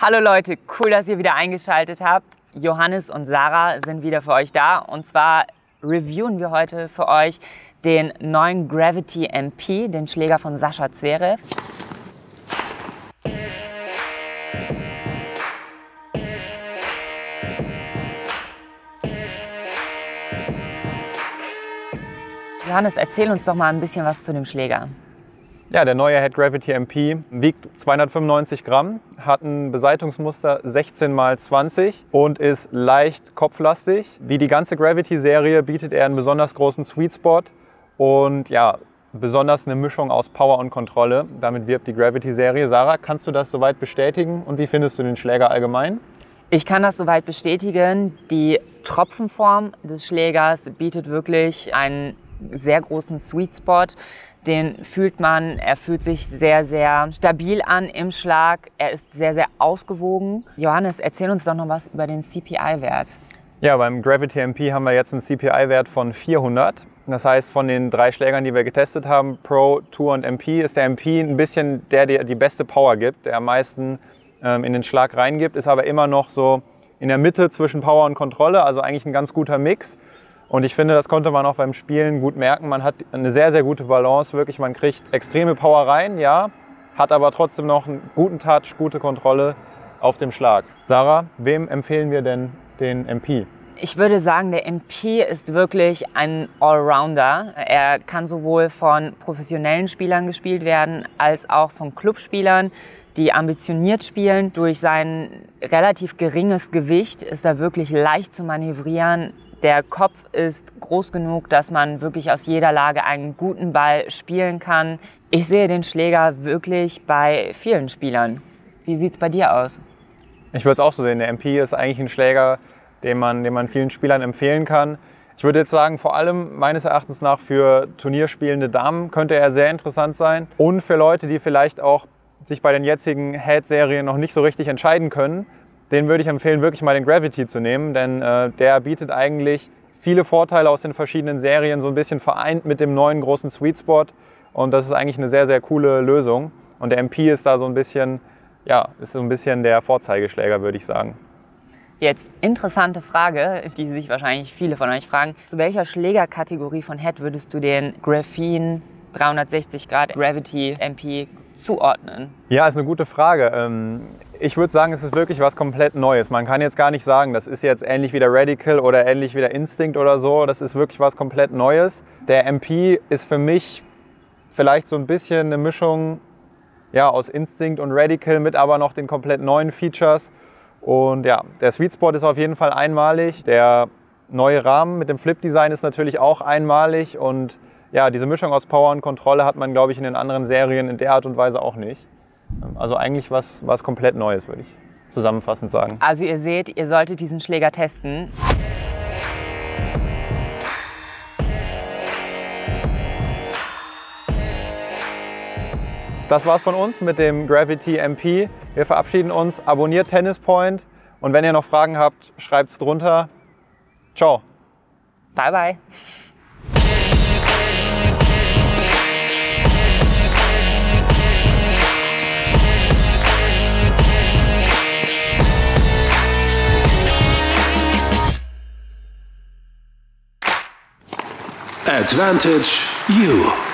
Hallo Leute, cool, dass ihr wieder eingeschaltet habt. Johannes und Sarah sind wieder für euch da. Und zwar reviewen wir heute für euch den neuen Gravity MP, den Schläger von Sascha Zverev. Johannes, erzähl uns doch mal ein bisschen was zu dem Schläger. Ja, der neue Head Gravity MP wiegt 295 Gramm, hat ein Beseitungsmuster 16 x 20 und ist leicht kopflastig. Wie die ganze Gravity-Serie bietet er einen besonders großen Sweet Spot und ja, besonders eine Mischung aus Power und Kontrolle. Damit wirbt die Gravity-Serie. Sarah, kannst du das soweit bestätigen und wie findest du den Schläger allgemein? Ich kann das soweit bestätigen. Die Tropfenform des Schlägers bietet wirklich einen sehr großen Sweet Spot. Den fühlt man, er fühlt sich sehr, sehr stabil an im Schlag. Er ist sehr, sehr ausgewogen. Johannes, erzähl uns doch noch was über den CPI-Wert. Ja, beim Gravity MP haben wir jetzt einen CPI-Wert von 400. Das heißt, von den 3 Schlägern, die wir getestet haben, Pro, Tour und MP, ist der MP ein bisschen der die beste Power gibt, der am meisten in den Schlag reingibt, ist aber immer noch so in der Mitte zwischen Power und Kontrolle, also eigentlich ein ganz guter Mix. Und ich finde, das konnte man auch beim Spielen gut merken. Man hat eine sehr, sehr gute Balance. Wirklich, man kriegt extreme Power rein, ja, hat aber trotzdem noch einen guten Touch, gute Kontrolle auf dem Schlag. Sarah, wem empfehlen wir denn den MP? Ich würde sagen, der MP ist wirklich ein Allrounder. Er kann sowohl von professionellen Spielern gespielt werden, als auch von Clubspielern, die ambitioniert spielen. Durch sein relativ geringes Gewicht ist er wirklich leicht zu manövrieren. Der Kopf ist groß genug, dass man wirklich aus jeder Lage einen guten Ball spielen kann. Ich sehe den Schläger wirklich bei vielen Spielern. Wie sieht es bei dir aus? Ich würde es auch so sehen. Der MP ist eigentlich ein Schläger, den man vielen Spielern empfehlen kann. Ich würde jetzt sagen, vor allem meines Erachtens nach für turnierspielende Damen könnte er sehr interessant sein. Und für Leute, die vielleicht auch sich bei den jetzigen Head-Serien noch nicht so richtig entscheiden können, den würde ich empfehlen, wirklich mal den Gravity zu nehmen, denn der bietet eigentlich viele Vorteile aus den verschiedenen Serien, so ein bisschen vereint mit dem neuen großen Sweet Spot. Und das ist eigentlich eine sehr, sehr coole Lösung. Und der MP ist da so ein bisschen, ja, ist so ein bisschen der Vorzeigeschläger, würde ich sagen. Jetzt interessante Frage, die sich wahrscheinlich viele von euch fragen. Zu welcher Schlägerkategorie von Head würdest du den Graphene 360 Grad Gravity MP zuordnen? Ja, ist eine gute Frage. Ich würde sagen, es ist wirklich was komplett Neues. Man kann jetzt gar nicht sagen, das ist jetzt ähnlich wie der Radical oder ähnlich wie der Instinct oder so. Das ist wirklich was komplett Neues. Der MP ist für mich vielleicht so ein bisschen eine Mischung, ja, aus Instinct und Radical mit aber noch den komplett neuen Features. Und ja, der Sweet Spot ist auf jeden Fall einmalig. Der neue Rahmen mit dem Flip-Design ist natürlich auch einmalig. Und ja, diese Mischung aus Power und Kontrolle hat man, glaube ich, in den anderen Serien in der Art und Weise auch nicht. Also eigentlich was komplett Neues, würde ich zusammenfassend sagen. Also ihr seht, ihr solltet diesen Schläger testen. Das war's von uns mit dem Gravity MP. Wir verabschieden uns, abonniert Tennis Point und wenn ihr noch Fragen habt, schreibt's drunter. Ciao. Bye, bye. Advantage U.